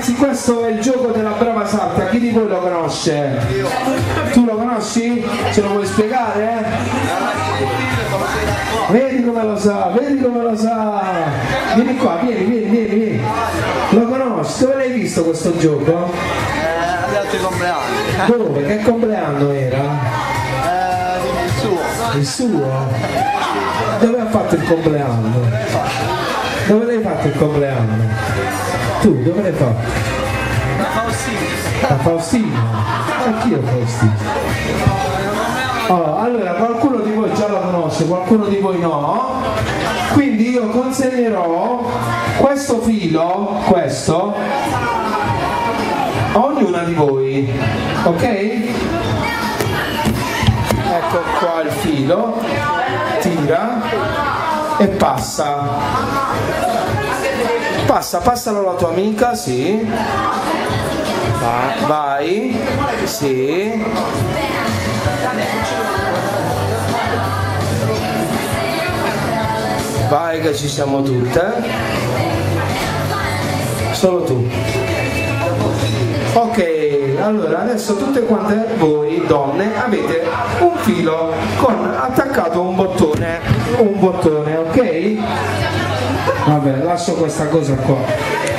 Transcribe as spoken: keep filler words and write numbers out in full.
Ragazzi, questo è il gioco della brava sarta, chi di voi lo conosce? Tu lo conosci? Ce lo vuoi spiegare? Vedi come lo sa, vedi come lo sa! Vieni qua, vieni, vieni, vieni, vieni! Lo conosci? Dove l'hai visto questo gioco? Eh, agli altri compleanni. Dove? Che compleanno era? Eh, il suo. Il suo? Dove ha fatto il compleanno? Dove l'hai fatto il compleanno? Tu, dove l'hai fatto? Da Faustino. A Faustino? Anch'io Faustino. Oh, allora, qualcuno di voi già la conosce, qualcuno di voi no. Quindi io consegnerò questo filo, questo, a ognuna di voi. Ok? Ecco qua il filo. Tira e passa. Passa, passalo alla tua amica, sì. Va, vai, sì. Vai che ci siamo tutte. Solo tu. Ok, allora adesso tutte quante voi donne avete un filo con attaccato un bottone, un bottone, ok? Vabbè, lascio questa cosa qua.